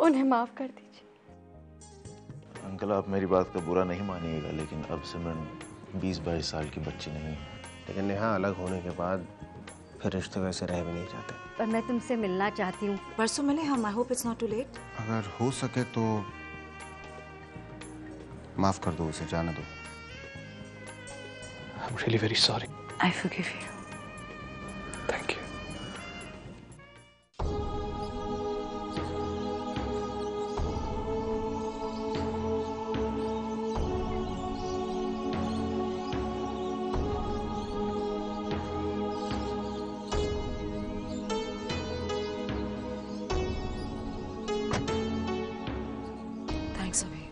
उन्हें माफ कर दीजिए। अंकल, आप मेरी बात का बुरा नहीं मानिएगा, लेकिन अब सिमरन 20-22 साल की बच्ची नहीं है। लेकिन नेहा अलग होने के बाद फिर रिश्ते वैसे रह भी नहीं जाते। पर मैं तुमसे मिलना चाहती हूँ। परसों मिले हम। I hope it's not too late. अगर हो सके तो माफ कर दो उसे, जाने दो। I'm really very sorry. I forgive you. Thank you. Thanks अभी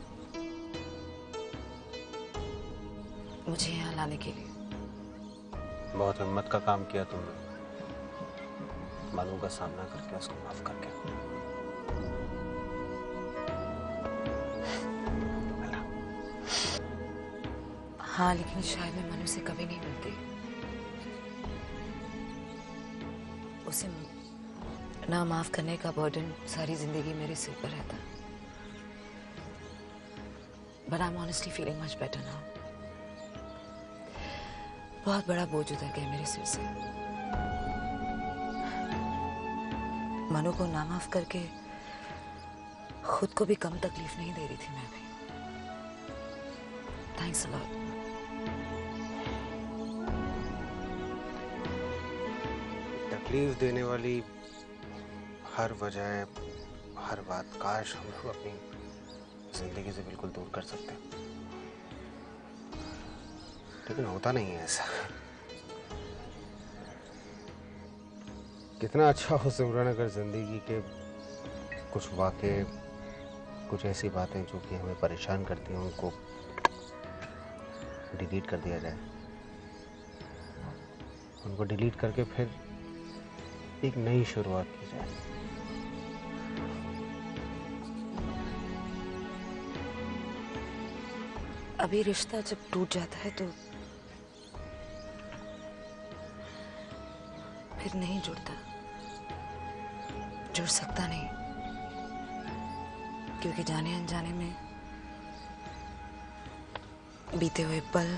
मुझे यहाँ लाने के लिए। बहुत हिम्मत का काम किया तुमने, मानू का सामना करके उसको माफ करके। हाँ, लेकिन शायद मैं मनु से कभी नहीं मिलती। उसे ना माफ करने का बर्डन सारी जिंदगी मेरे सिर पर रहता। But I'm honestly feeling much better now. बहुत बड़ा बोझ उतर गया मेरे सिर से। मनु को ना माफ करके खुद को भी कम तकलीफ नहीं दे रही थी मैं भी। Thanks a lot. तकलीफ देने वाली हर वजह, हर बात काश हम लोग अपनी जिंदगी से बिल्कुल दूर कर सकते हैं, लेकिन होता नहीं है ऐसा। कितना अच्छा हो सिमरन अगर जिंदगी के कुछ वाक़े, कुछ ऐसी बातें जो कि हमें परेशान करती हैं उनको डिलीट कर दिया जाए, उनको डिलीट करके फिर एक नई शुरुआत की जाए। अभी रिश्ता जब टूट जाता है तो फिर नहीं जुड़ता, जुड़ सकता नहीं, क्योंकि जाने अनजाने में बीते हुए पल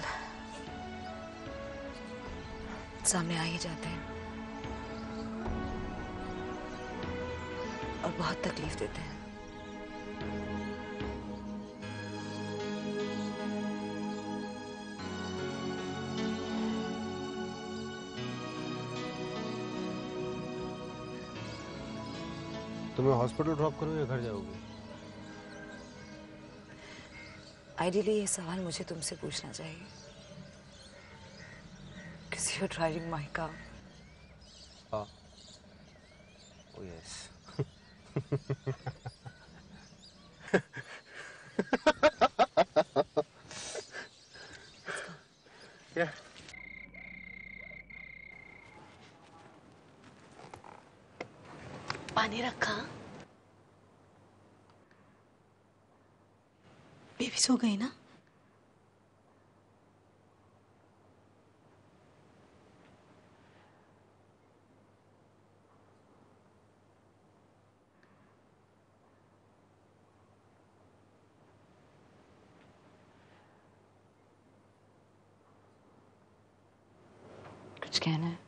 सामने आ ही जाते हैं और बहुत तकलीफ देते हैं। तुम्हें हॉस्पिटल ड्रॉप करूं या घर जाओगे? आइडियली ये सवाल मुझे तुमसे पूछना चाहिए, because you're driving my car. हाँ, oh yes. Yeah. पानी रखा? बेबी सो गई ना? कुछ कहना है?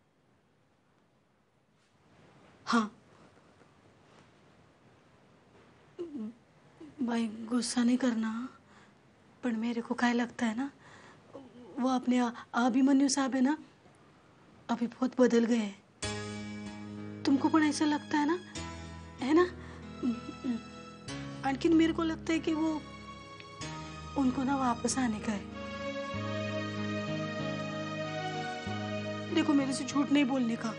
हाँ। भाई गुस्सा नहीं करना, पर मेरे को क्या लगता है ना, वो अपने अभिमन्यु साहब है ना, अभी बहुत बदल गए हैं। तुमको पण ऐसा लगता है ना, है ना? आणखीन मेरे को लगता है कि वो उनको ना वापस आने का है। देखो, मेरे से झूठ नहीं बोलने का।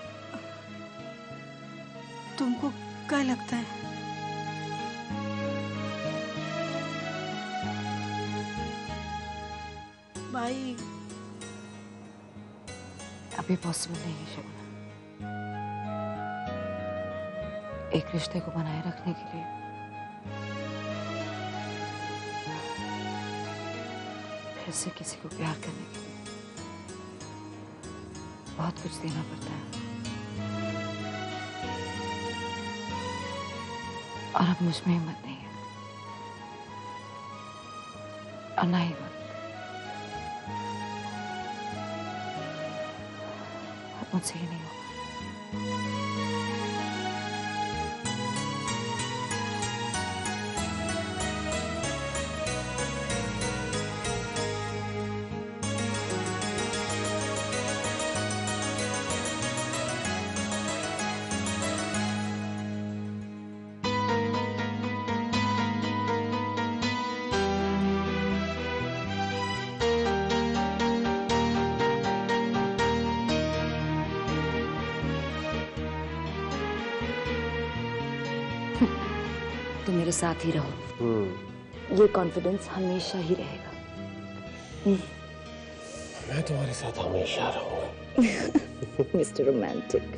तुमको क्या लगता है? भाई अभी पॉसिबल नहीं है शिवना। एक रिश्ते को बनाए रखने के लिए फिर से किसी को प्यार करने के लिए बहुत कुछ देना पड़ता है। और अब मुझ में हिम्मत नहीं है, और ना ही वक्त। अब मुझसे ही नहीं होगा। तो मेरे साथ ही रहो, ये कॉन्फिडेंस हमेशा ही रहेगा। मैं तुम्हारे साथ हमेशा रहूंगा। Mister romantic.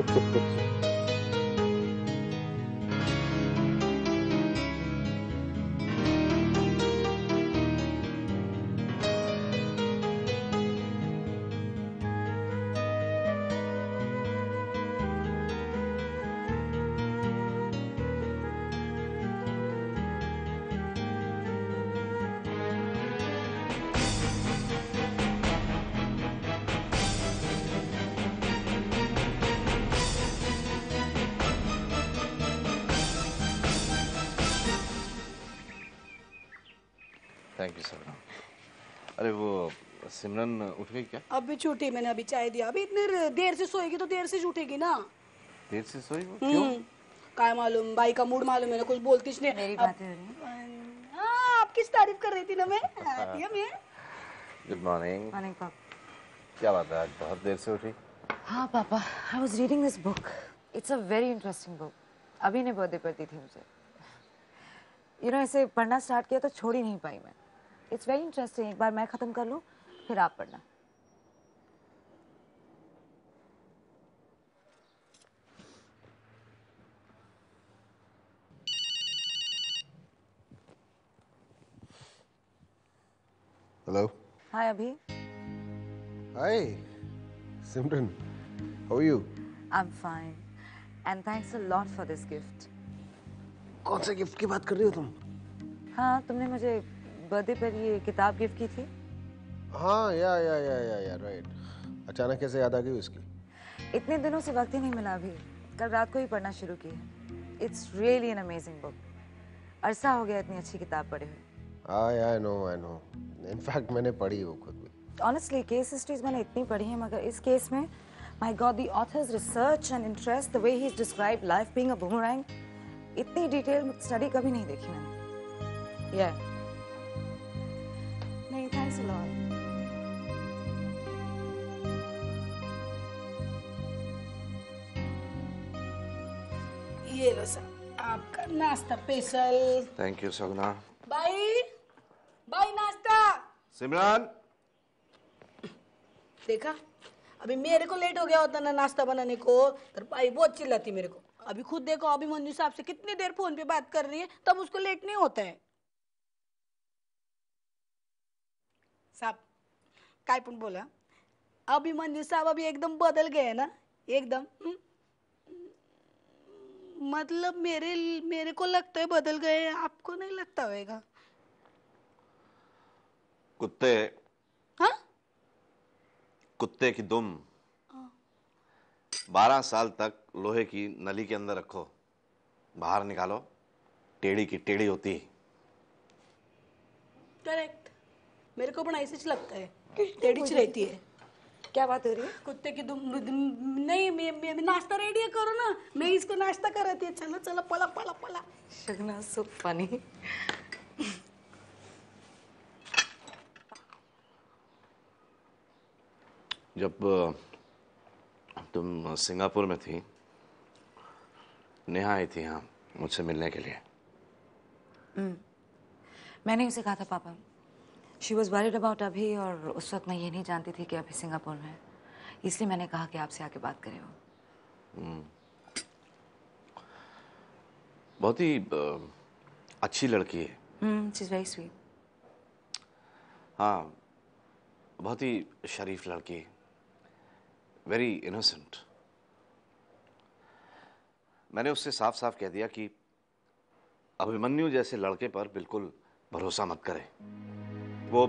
Thank you sir. अरे वो सिमरन उठ गई क्या? अब भी छूटी, मैंने अभी चाय दिया। अभी इतने देर से सोएगी तो देर से छूटेगी ना। देर से सोई वो? क्यों? काय मालूम, भाई का मूड मालूम है ना, कुछ बोलती नहीं। मेरी बातें हो रही हैं? हाँ, आपकी तारीफ कर रही थी ना मैं। आती मैं। Good morning. मॉर्निंग पापा। क्या बात है, आज बहुत देर से उठी? हाँ पापा, I was reading this book. It's a very interesting book. Abhi ने बर्थडे पर दी थी मुझे। इसे पढ़ना स्टार्ट किया तो छोड़ ही नहीं पाई मैं। It's very interesting. एक बार मैं खत्म कर लूँ, फिर आप पढ़ना। Hello. Hi Abhi. Hi Simran, how are you? I am fine and thanks a lot for this gift. कौन से गिफ्ट की बात कर रही हो तुम? हाँ, तुमने मुझे बर्थडे पर ये किताब गिफ्ट की थी। हाँ, या राइट। अचानक कैसे याद आ गई उसकी? इतने दिनों से वक्त ही नहीं मिला अभी। कल रात को ही पढ़ना शुरू की है। It's really an amazing book. अरसा हो गया इतनी अच्छी किताब पढ़े हुए। I know. इनफैक्ट मैंने पढ़ी वो खुद भी। ऑनेस्टली केस हिस्ट्रीज मैंने इतनी पढ़ी है, मगर इस केस में my god, the authors research and interest, the way he is describe life being a boomerang, इतनी डिटेल स्टडी कभी नहीं देखी मैंने। या नहीं, थैंक्स अ लॉट। ये लो सर, आपका नाश्ता स्पेशल। Thank you Saguna. बाई नाश्ता। सिमरन, देखा, अभी मेरे को लेट हो गया होता ना नाश्ता बनाने को, तो भाई बहुत चिल्लाती मेरे को। अभी खुद देखो, अभी मंजू साहब से कितनी देर फोन पे बात कर रही है, तब उसको लेट नहीं होता है। साहब काय पण बोला, अभी मंजू साहब अभी एकदम बदल गए ना, एकदम। मतलब मेरे को लगता है बदल गए, आपको नहीं लगता होगा? कुत्ते, हाँ? कुत्ते की दुम 12 साल तक लोहे की नली के अंदर रखो, बाहर निकालो, टेढ़ी की टेढ़ी होती। करेक्ट, मेरे को पण ऐसे लगता है, टेढ़ी रहती है। क्या बात हो रही है? कुत्ते की दुम नहीं, मैं नाश्ता रेडी करो ना, मैं इसको नाश्ता कराती है। चलो चलो, पला पला पला। Shagna, so funny. जब तुम सिंगापुर में थी, नेहा आई थी यहाँ मुझसे मिलने के लिए। मैंने उसे कहा था पापा, शी वॉज वरीड अबाउट अभी, और उस वक्त मैं ये नहीं जानती थी कि अभी सिंगापुर में है, इसलिए मैंने कहा कि आपसे आके बात करें वो। बहुत ही अच्छी लड़की है। She is very sweet. हाँ, बहुत ही शरीफ लड़की, वेरी इनोसेंट। मैंने उससे साफ साफ कह दिया कि अभिमन्यु जैसे लड़के पर बिल्कुल भरोसा मत करें। वो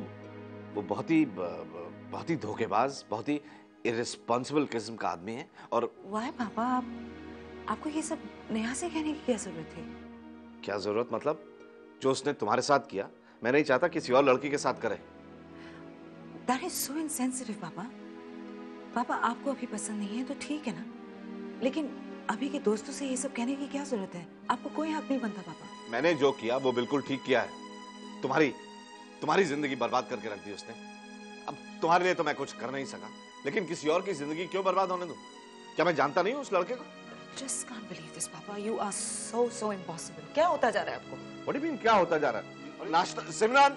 बहुत ही धोखेबाज, बहुत ही इररिस्पॉन्सिबल किस्म का आदमी है। और वाह पापा, आपको ये सब नेहा से कहने की क्या जरूरत है? क्या जरूरत मतलब? जो उसने तुम्हारे साथ किया मैं नहीं चाहता किसी और लड़की के साथ करे। That is so insensitive, पापा। पापा आपको अभी पसंद नहीं है तो ठीक है ना, लेकिन अभी के दोस्तों से ये सब कहने की क्या जरूरत है? आपको कोई हक नहीं बनता पापा। मैंने जो किया वो बिल्कुल ठीक किया है। तुम्हारी जिंदगी बर्बाद करके रख दी उसने। अब तुम्हारे लिए तो मैं कुछ कर नहीं सका, लेकिन किसी और की जिंदगी क्यों बर्बाद होने दूं? क्या मैं जानता नहीं हूं उस लड़के को? Just can't believe this, पापा। You are so impossible। क्या होता जा रहा है आपको? What do you mean, क्या होता जा रहा है? नाश्ता सिमरन,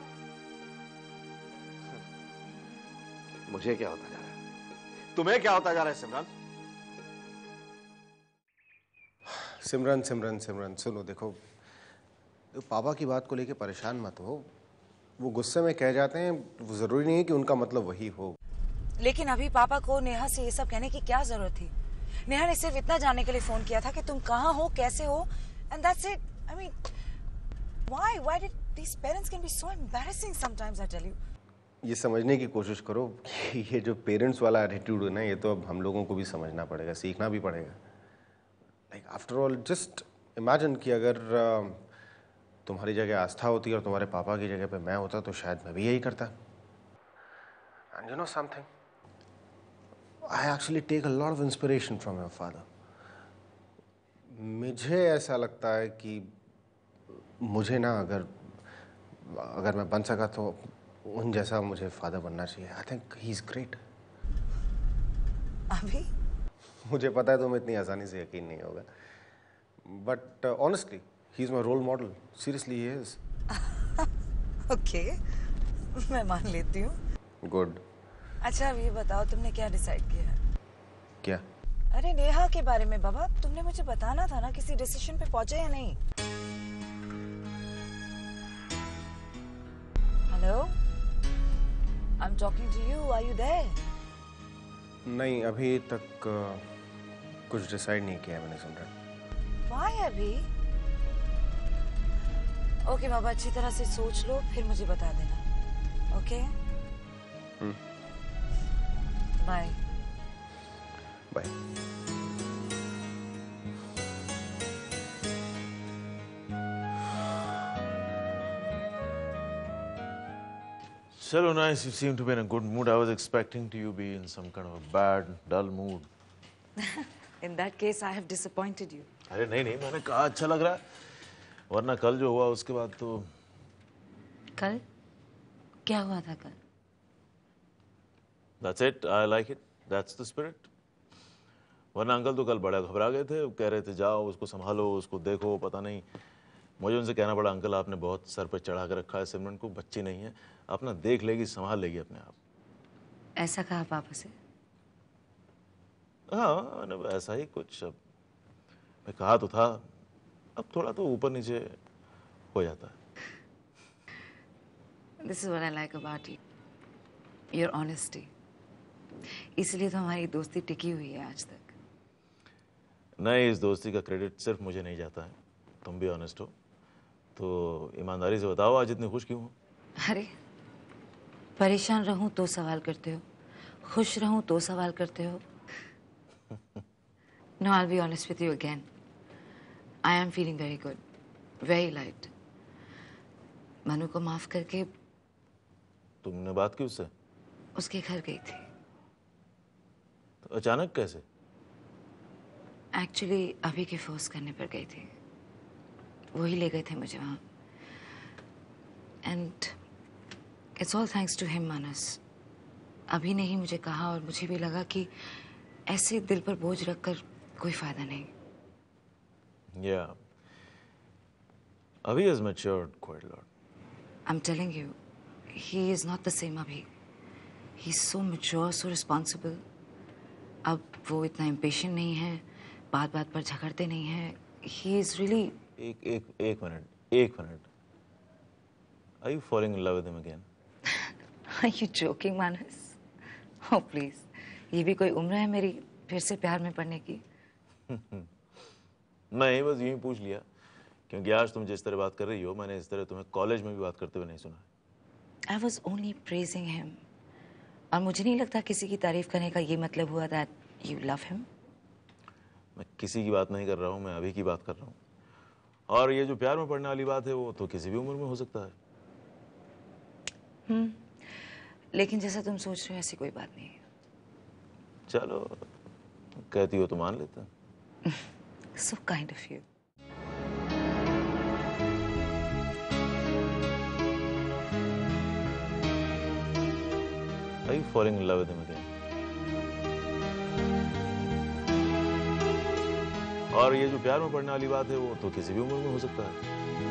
मुझे क्या होता जा रहा है? तुम्हें क्या होता जा रहा है सिमरन? सिमरन सिमरन सिमरन सुनो, देखो तो पापा की बात को लेके परेशान मत हो। वो गुस्से में कह जाते हैं, वो जरूरी नहीं है कि उनका मतलब वही हो। लेकिन अभी पापा को नेहा से ये सब कहने की क्या जरूरत थी? नेहा ने सिर्फ इतना जानने के लिए फोन किया था कि तुम कहाँ हो, कैसे हो, and that's it. I mean, why did these parents can be so embarrassing sometimes, I tell you. ये समझने की कोशिश करो कि ये जो पेरेंट्स वाला एटीट्यूड है ना, ये तो अब हम लोगों को भी समझना पड़ेगा, सीखना भी पड़ेगा। Like after all just imagine कि अगर तुम्हारी जगह आस्था होती और तुम्हारे पापा की जगह पे मैं होता तो शायद मैं भी यही करता। And you know something, I actually take a lot of inspiration from your father. मुझे ऐसा लगता है कि मुझे ना अगर मैं बन सका तो उन जैसा मुझे फादर बनना चाहिए। I think he is great. अभी मुझे पता है तुम्हें इतनी आसानी से यकीन नहीं होगा, but honestly he is my role model. Seriously he is. Okay, मैं मान लेती हूँ। गुड। अच्छा अब ये बताओ, तुमने क्या डिसाइड किया है? क्या? अरे नेहा के बारे में बाबा, तुमने मुझे बताना था ना, किसी डिसीजन पे पहुंचे या नहीं? Hello, I am talking to you, are you there? नहीं, अभी तक कुछ डिसाइड नहीं किया मैंने सिमरन। व्हाई अभी? ओके बाबा, अच्छी तरह से सोच लो फिर मुझे बता देना। Okay bye. Bye. So nice, you seem to be in a good mood. I was expecting to you be in some kind of a bad, dull mood. In that case, I have disappointed you. अरे नहीं, मैंने कहा अच्छा लग रहा है, वरना कल जो हुआ उसके बाद तो। कल क्या हुआ था कल? That's it, I like it, that's the spirit. वरना अंकल तो कल बड़ा घबरा गए थे, कह रहे थे जाओ उसको संभालो, उसको देखो, पता नहीं। मुझे उनसे कहना पड़ा अंकल आपने बहुत सर पे चढ़ा कर रखा है सिमरन को, बच्ची नहीं है, अपना देख लेगी, संभाल लेगी अपने आप। ऐसा कहा पापा से? हाँ ऐसा ही कुछ। अब मैं कहा तो था, अब थोड़ा तो ऊपर नीचे हो जाता है। This is what I like about you. Your honesty. इसलिए तो हमारी दोस्ती टिकी हुई है आज तक। नहीं, इस दोस्ती का क्रेडिट सिर्फ मुझे नहीं जाता है, तुम भी ऑनेस्ट हो, तो ईमानदारी से बताओ आज इतनी खुश क्यों हो? अरे परेशान रहूं तो सवाल करते हो, खुश रहूं तो सवाल करते हो। No, I'll be honest with you again. I am feeling very good, very light. Manu को माफ करके तुमने बात की उससे? उसके घर गई थी। तो अचानक कैसे? एक्चुअली अभी के फोर्स करने पर गई थी, वही ले गए थे मुझे वहाँ। And it's all thanks to him Manas. Abhi ने ही मुझे कहा और मुझे भी लगा कि ऐसे दिल पर बोझ रखकर कोई फायदा नहीं। Yeah. Abhi has matured quite a lot. I'm telling you, he is not the same Abhi. He's so mature, so responsible. अब वो इतना impatient नहीं है, बात बात पर झगड़ते नहीं हैं। He is really. एक minute. Are you falling in love with him again? Are you joking, Manas? Oh please, ये भी कोई उम्र है मेरी फिर से प्यार में पड़ने की? नहीं, बस यूं ही पूछ लिया क्योंकि आज तुम जिस तरह बात कर रही हो मैंने इस तरह तुम्हें कॉलेज में भी बात करते हुए नहीं सुना। I was only praising him. और मुझे नहीं लगता किसी की तारीफ करने का ये मतलब हुआ that you love him. मैं किसी की बात नहीं कर रहा हूँ, मैं अभी की बात कर रहा हूँ। और ये जो प्यार में पड़ने वाली बात है वो तो किसी भी उम्र में हो सकता है। लेकिन जैसा तुम सोच रहे हो ऐसी कोई बात नहीं है। चलो कहती हो तो मान लेते हैं। So kind of you. Are you falling in love with him again? और ये जो प्यार में पड़ने वाली बात है वो तो किसी भी उम्र में हो सकता है।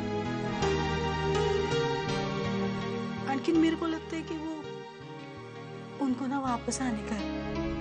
लेकिन मेरे को लगता है कि वो उनको ना वापस आने का है।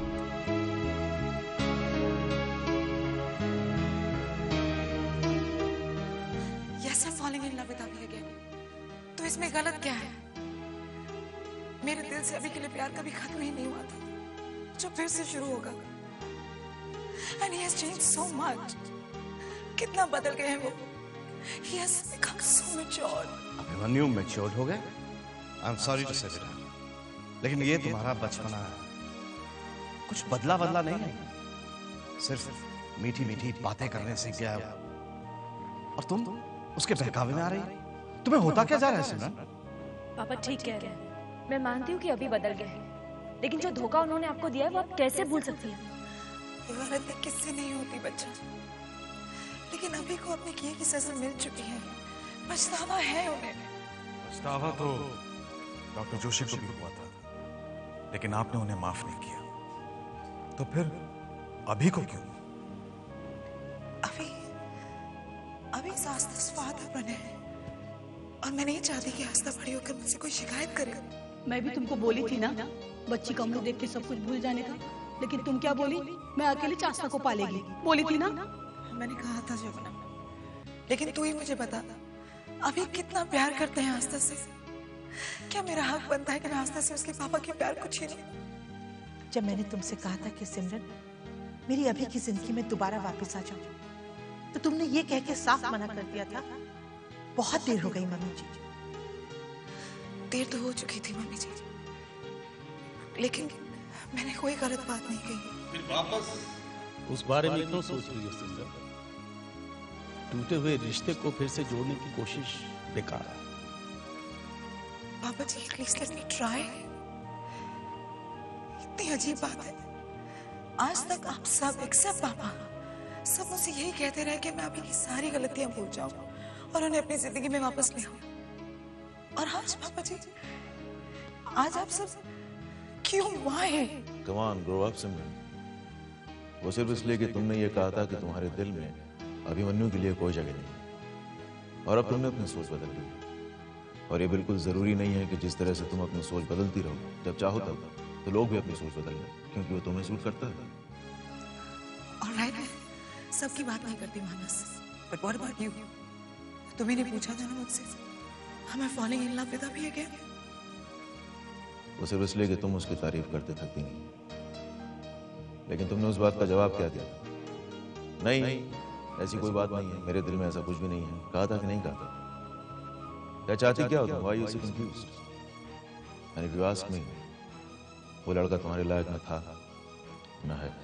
Yes, I'm falling in love with Abhi again. तो इसमें गलत क्या है? मेरे दिल से अभी के लिए प्यार कभी खत्म ही नहीं हुआ था, जो फिर से शुरू होगा। And he has changed so much. कितना बदल गए हैं वो। He has become so mature. Abhimanyu matured हो गए? आई एम सॉरी टू से बेटा, लेकिन ये तुम्हारा बचपना है, कुछ बदला नहीं है, सिर्फ मीठी मीठी बातें करने सीख गया है और तुम उसके बहकावे में आ रही। तुम्हें होता क्या जा रहा है सिमरन? पापा ठीक कह रहे हैं, मैं मानती हूँ कि अभी बदल गए हैं, लेकिन जो धोखा उन्होंने आपको दिया है वो आप कैसे भूल सकती हैं? गलती किससे नहीं होती बच्चा, लेकिन अभी को अपने किए की सजा मिल चुकी है, पछतावा है उन्हें। पछतावा तो डॉक्टर जोशी को भी हुआ था, लेकिन आपने उन्हें माफ नहीं किया, तो फिर अभी को क्यों? अभी आस्था स्वाद बने और मैं नहीं चाहती कि आस्था बड़ी होकर मुझसे कोई शिकायत करे। मैं भी तुमको बोली थी ना बच्ची का मुंह देख के सब कुछ भूल जाने का, लेकिन तुम क्या बोली? मैं अकेली आस्था को पालेगी, बोली थी ना? मैंने कहा था जमुना, लेकिन तू ही मुझे बता, अभी कितना प्यार करते हैं आस्था से? क्या मेरा हक बनता है कि मैं आस्था से उसके पापा के प्यार को छीनूं? जब मैंने तुमसे कहा था कि सिमरन मेरी अभी की जिंदगी में दोबारा वापस आ जाओ, तो तुमने ये कह के साफ मना कर दिया था। बहुत देर हो गई मम्मी जी। देर तो हो चुकी थी मम्मी जी, लेकिन मैंने कोई गलत बात नहीं कही। फिर वापस उस बारे में क्यों सोच रही हो सिमरन? टूटे हुए रिश्ते को फिर से जोड़ने की कोशिश बेकार है। पापा ji please let me try. इतनी अजीब बात है, आज तक आप सब एक्सेप्ट पापा सब मुझसे यही कहते रहे कि मैं अभी की सारी गलतियां भूल जाऊं और उन्हें अपनी जिंदगी में वापस ले आऊं। और आज पापा जी, आज आप सब क्यों? Why? Come on grow up Simran. वो सिर्फ इसलिए कि तुमने ये कहा था कि तुम्हारे दिल में अभिमन्यु के लिए कोई जगह नहीं, और अब तुमने अपनी सोच बदल ली। और ये बिल्कुल जरूरी नहीं है कि जिस तरह से तुम अपनी सोच बदलती रहो, जब चाहो तब तो लोग भी अपनी सोच बदल लें, क्योंकि वो तुम्हें सूट करता है। ऑलराइट, सबकी बात नहीं करती Manas, but what about you? तुम्ही ने पूछा था ना मुझसे, am I falling in love with अभी again? वो सिर्फ इसलिए कि तुम उसकी तारीफ करते थकती नहीं, लेकिन तुमने उस बात का जवाब क्या दिया? नहीं, ऐसी कोई बात नहीं है, मेरे दिल में ऐसा कुछ भी नहीं है। कहा था कि नहीं कहा था? क्या चाहती क्या हो तुम? Why are you so confused? And if you ask me, वो लड़का तुम्हारे लायक न था न है।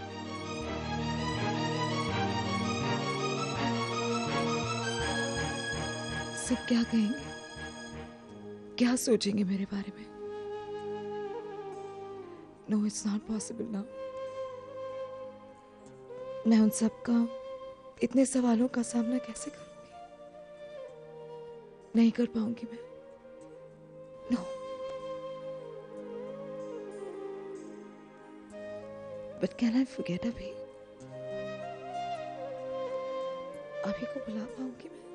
सब क्या कहेंगे, क्या सोचेंगे मेरे बारे में? No, it's not possible now. मैं उन सब का इतने सवालों का सामना कैसे करूंगी? नहीं कर पाऊंगी मैं। No, but can I forget अभी? अभी को बुला पाऊंगी मैं?